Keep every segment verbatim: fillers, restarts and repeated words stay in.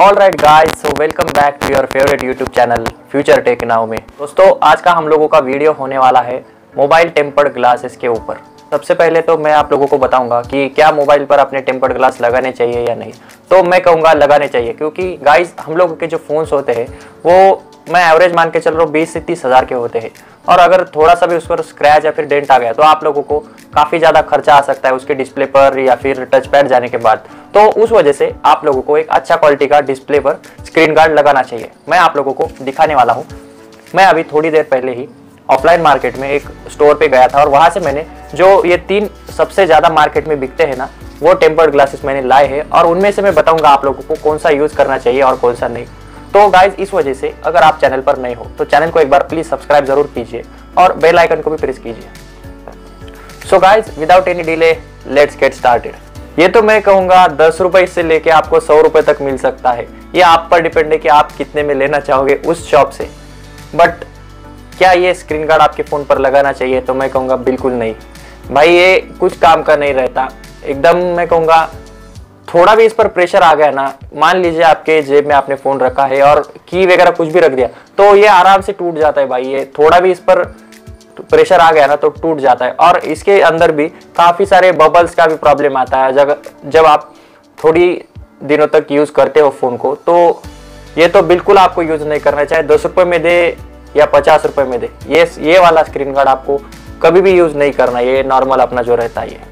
All right guys, so welcome back to your favourite YouTube channel future tech now में। दोस्तों, आज का हम लोगों का वीडियो होने वाला है मोबाइल टेम्पर्ड ग्लासेस के ऊपर। सबसे पहले तो मैं आप लोगों को बताऊंगा कि क्या मोबाइल पर अपने टेम्पर्ड ग्लास लगाने चाहिए या नहीं। तो मैं कहूँगा लगाने चाहिए, क्योंकि गाइस हम लोगों के जो फ़ोन्स होते हैं वो मैं एवरेज मान के चल रहा हूँ बीस से तीस हज़ार के होते हैं, और अगर थोड़ा सा भी उस पर स्क्रैच या फिर डेंट आ गया तो आप लोगों को काफ़ी ज़्यादा खर्चा आ सकता है उसके डिस्प्ले पर या फिर टच पैड जाने के बाद। तो उस वजह से आप लोगों को एक अच्छा क्वालिटी का डिस्प्ले पर स्क्रीन गार्ड लगाना चाहिए। मैं आप लोगों को दिखाने वाला हूँ। मैं अभी थोड़ी देर पहले ही ऑफलाइन मार्केट में एक स्टोर पे गया था, और वहाँ से मैंने जो ये तीन सबसे ज़्यादा मार्केट में बिकते हैं ना, वो टेम्पर्ड ग्लासेस मैंने लाए हैं, और उनमें से मैं बताऊँगा आप लोगों को कौन सा यूज़ करना चाहिए और कौन सा नहीं। तो गाइज, इस वजह से अगर आप चैनल पर नए हो तो चैनल को एक बार प्लीज सब्सक्राइब जरूर कीजिए और बेल आइकन को भी प्रेस कीजिए। So guys, without any delay let's get started. ये तो मैं कहूँगा दस रुपए से लेके आपको सौ रुपए तक मिल सकता है। ये आप पर डिपेंड है कि आप कितने में लेना चाहोगे उस शॉप से। बट क्या ये स्क्रीन गार्ड आपके फ़ोन पर लगाना चाहिए? तो मैं कहूँगा बिल्कुल नहीं भाई, ये कुछ काम का नहीं रहता एकदम। मैं कहूँगा थोड़ा भी इस पर प्रेशर आ गया ना, मान लीजिए आपके जेब में आपने फ़ोन रखा है और की वगैरह कुछ भी रख दिया तो ये आराम से टूट जाता है भाई। ये थोड़ा भी इस पर प्रेशर आ गया ना तो टूट जाता है। और इसके अंदर भी काफ़ी सारे बबल्स का भी प्रॉब्लम आता है जब जब आप थोड़ी दिनों तक यूज़ करते हो फ़ोन को। तो ये तो बिल्कुल आपको यूज़ नहीं करना चाहिए। दस रुपये में दे या पचास रुपये में दे, ये ये वाला स्क्रीन गार्ड आपको कभी भी यूज़ नहीं करना। ये नॉर्मल अपना जो रहता है ये।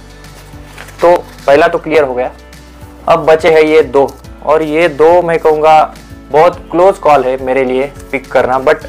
तो पहला तो क्लियर हो गया। अब बचे हैं ये दो, और ये दो मैं कहूँगा बहुत क्लोज कॉल है मेरे लिए पिक करना। बट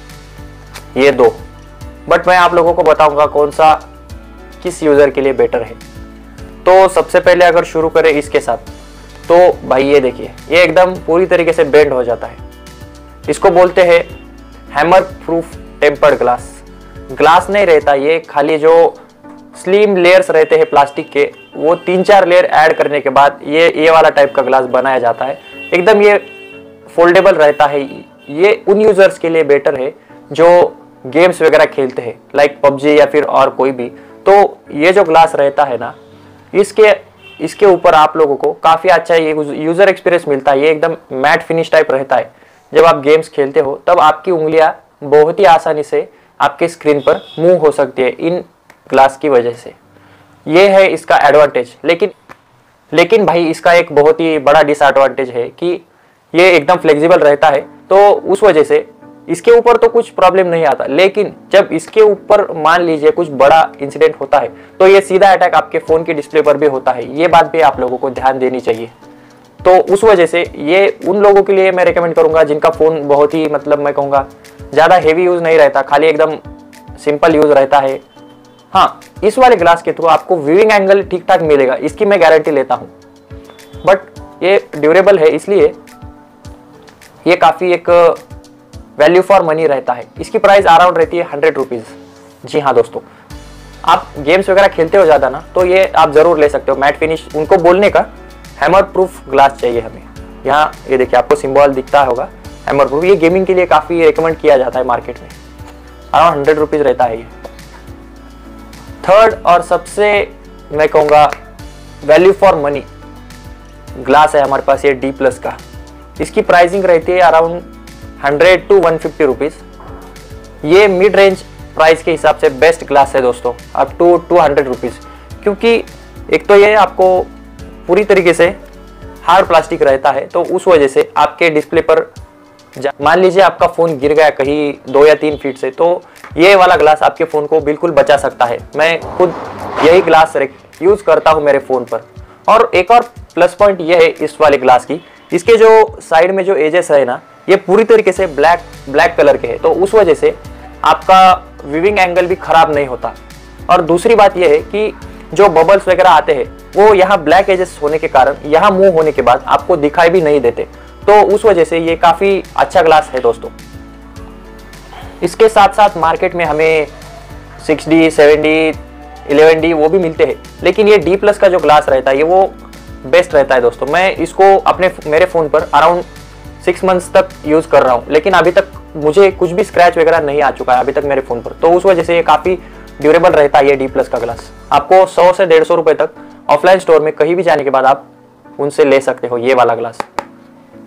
ये दो बट मैं आप लोगों को बताऊंगा कौन सा किस यूज़र के लिए बेटर है। तो सबसे पहले अगर शुरू करें इसके साथ, तो भाई ये देखिए, ये एकदम पूरी तरीके से बेंड हो जाता है। इसको बोलते हैं hammer proof tempered glass. Glass नहीं रहता ये, खाली जो स्लिम लेयर्स रहते हैं प्लास्टिक के, वो तीन चार लेयर ऐड करने के बाद ये ये वाला टाइप का ग्लास बनाया जाता है। एकदम ये फोल्डेबल रहता है। ये उन यूजर्स के लिए बेटर है जो गेम्स वगैरह खेलते हैं, लाइक पबजी या फिर और कोई भी। तो ये जो ग्लास रहता है ना, इसके इसके ऊपर आप लोगों को काफ़ी अच्छा ये यूज़र एक्सपीरियंस मिलता है। ये एकदम मैट फिनिश टाइप रहता है। जब आप गेम्स खेलते हो तब आपकी उंगलियाँ बहुत ही आसानी से आपके स्क्रीन पर मूव हो सकती है इन ग्लास की वजह से। ये है इसका एडवांटेज। लेकिन लेकिन भाई इसका एक बहुत ही बड़ा डिसएडवांटेज है कि ये एकदम फ्लेक्सिबल रहता है, तो उस वजह से इसके ऊपर तो कुछ प्रॉब्लम नहीं आता। लेकिन जब इसके ऊपर मान लीजिए कुछ बड़ा इंसिडेंट होता है तो ये सीधा अटैक आपके फ़ोन के डिस्प्ले पर भी होता है। ये बात भी आप लोगों को ध्यान देनी चाहिए। तो उस वजह से ये उन लोगों के लिए मैं रिकमेंड करूँगा जिनका फ़ोन बहुत ही मतलब मैं कहूँगा ज़्यादा हेवी यूज़ नहीं रहता, खाली एकदम सिंपल यूज़ रहता है। हाँ, इस वाले ग्लास के थ्रू आपको व्यूइंग एंगल ठीक ठाक मिलेगा, इसकी मैं गारंटी लेता हूँ। बट ये ड्यूरेबल है, इसलिए ये काफ़ी एक वैल्यू फॉर मनी रहता है। इसकी प्राइस अराउंड रहती है हंड्रेड रुपीज़। जी हाँ दोस्तों, आप गेम्स वगैरह खेलते हो ज़्यादा ना, तो ये आप ज़रूर ले सकते हो। मैट फिनिश उनको बोलने का हैमर प्रूफ ग्लास चाहिए हमें। यहाँ ये देखिए आपको सिंबल दिखता होगा हैमर प्रूफ। ये गेमिंग के लिए काफ़ी रिकमेंड किया जाता है मार्केट में। अराउंड हंड्रेड रुपीज़ रहता है ये। थर्ड और सबसे मैं कहूँगा वैल्यू फॉर मनी ग्लास है हमारे पास ये डी प्लस का। इसकी प्राइसिंग रहती है around hundred to one fifty rupees. ये मिड रेंज प्राइस के हिसाब से बेस्ट ग्लास है दोस्तों, up to two hundred rupees. क्योंकि एक तो ये आपको पूरी तरीके से हार्ड प्लास्टिक रहता है, तो उस वजह से आपके डिस्प्ले पर मान लीजिए आपका फ़ोन गिर गया कहीं दो या तीन फीट से, तो ये वाला ग्लास आपके फ़ोन को बिल्कुल बचा सकता है। मैं खुद यही ग्लास यूज़ करता हूँ मेरे फ़ोन पर। और एक और प्लस पॉइंट ये है इस वाले ग्लास की, इसके जो साइड में जो एजेस है ना, ये पूरी तरीके से ब्लैक ब्लैक कलर के हैं, तो उस वजह से आपका व्यूइंग एंगल भी ख़राब नहीं होता। और दूसरी बात यह है कि जो बबल्स वगैरह आते हैं वो यहाँ ब्लैक एजेस होने के कारण यहाँ मूव होने के बाद आपको दिखाई भी नहीं देते। तो उस वजह से ये काफ़ी अच्छा ग्लास है दोस्तों। इसके साथ साथ मार्केट में हमें six D, seven D, eleven D वो भी मिलते हैं, लेकिन ये डी प्लस का जो ग्लास रहता है ये वो बेस्ट रहता है दोस्तों। मैं इसको अपने मेरे फ़ोन पर अराउंड सिक्स मंथ्स तक यूज़ कर रहा हूँ, लेकिन अभी तक मुझे कुछ भी स्क्रैच वगैरह नहीं आ चुका है अभी तक मेरे फ़ोन पर। तो उस वजह से ये काफ़ी ड्यूरेबल रहता है ये डी प्लस का ग्लास। आपको सौ से डेढ़ सौ रुपये तक ऑफलाइन स्टोर में कहीं भी जाने के बाद आप उनसे ले सकते हो ये वाला ग्लास।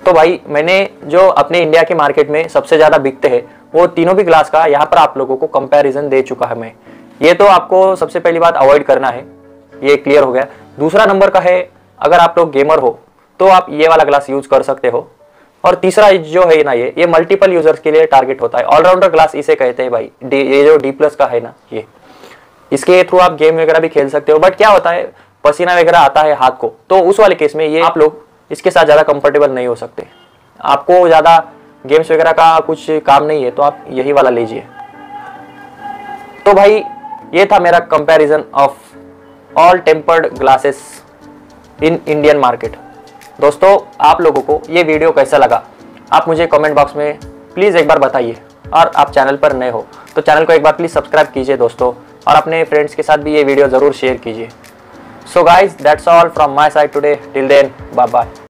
तो भाई मैंने जो अपने इंडिया के मार्केट में सबसे ज़्यादा बिकते हैं वो तीनों भी ग्लास का यहाँ पर आप लोगों को कंपैरिजन दे चुका है मैं। ये तो आपको सबसे पहली बात अवॉइड करना है, ये क्लियर हो गया। दूसरा नंबर का है, अगर आप लोग गेमर हो तो आप ये वाला ग्लास यूज कर सकते हो। और तीसरा जो है ना, ये ये मल्टीपल यूजर्स के लिए टारगेट होता है, ऑलराउंडर ग्लास इसे कहते हैं भाई। डी ये जो डी प्लस का है ना, ये इसके थ्रू आप गेम वगैरह भी खेल सकते हो। बट क्या होता है, पसीना वगैरह आता है हाथ को, तो उस वाले केस में ये आप लोग इसके साथ ज़्यादा कंफर्टेबल नहीं हो सकते। आपको ज़्यादा गेम्स वगैरह का कुछ काम नहीं है तो आप यही वाला लीजिए। तो भाई ये था मेरा comparison of all tempered glasses in Indian market. दोस्तों आप लोगों को ये वीडियो कैसा लगा आप मुझे कमेंट बॉक्स में प्लीज़ एक बार बताइए। और आप चैनल पर नए हो तो चैनल को एक बार प्लीज़ सब्सक्राइब कीजिए दोस्तों, और अपने फ्रेंड्स के साथ भी ये वीडियो ज़रूर शेयर कीजिए। So guys that's all from my side today, till then bye bye.